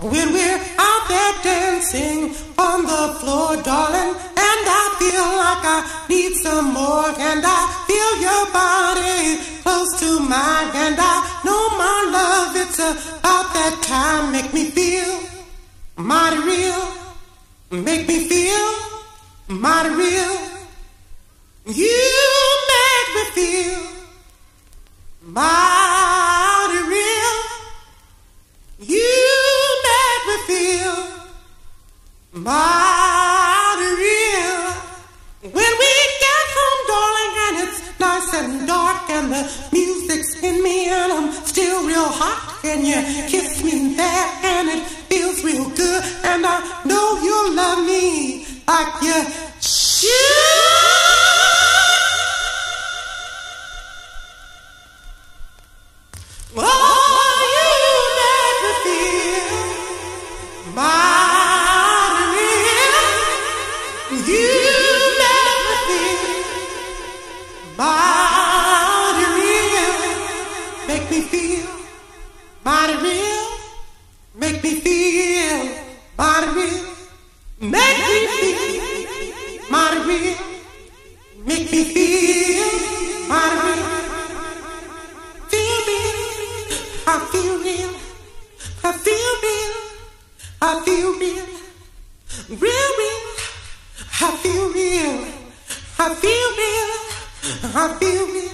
When we're out there dancing on the floor, darling, and I feel like I need some more, and I feel your body close to mine, and I know my love, it's about that time. Make me feel mighty real, make me feel mighty real. You make me feel mighty real. You make me feel mighty real. When we get home, darling, and it's nice and dark, and the music's in me, and I'm still real hot, and you kiss me there, and it feels real good, and I know you'll love me like you should. Mighty real, make me feel mighty real, make me feel mighty real, make me feel mighty real. Feel real, I feel real, I feel real, I feel real, real real, I feel real, I feel real, I feel real.